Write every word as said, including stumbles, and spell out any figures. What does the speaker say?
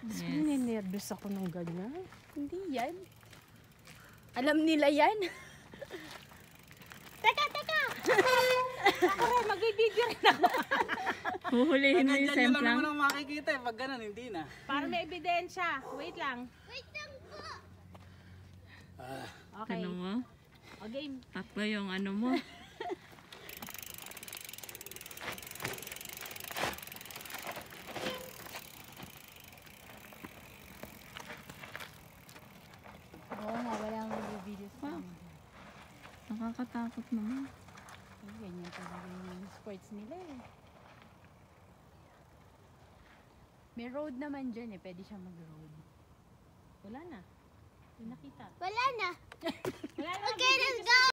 Yes. Yes. Ninervous ako ng ganyan. Hindi yan. Alam nila yan. Teka, teka! Ako rin, mag-video rin ako. Huhulihin mo yung Pag nandyan nyo lang semplang. naman ang makikita eh. Pag ganun, hindi na. Para may ebidensya. Wait lang. Ah, Okay. Ano mo? O, game. Tatlo yung ano mo. Oo nga, wala nga video sa Wow. amin. Nakakatakot naman. Ay, ganyan talaga yung sports nila eh. May road naman dyan eh. Pwede siya mag-road. Wala na. Yung nakita. Wala na. Wala na. Okay, let's go!